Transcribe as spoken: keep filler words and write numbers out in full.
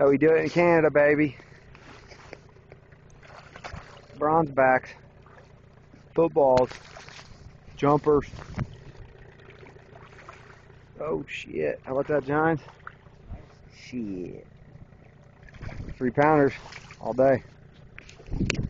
How we do it in Canada, baby. Bronze backs, footballs, jumpers. Oh shit! How about that, Giants? Shit. Three pounders all day.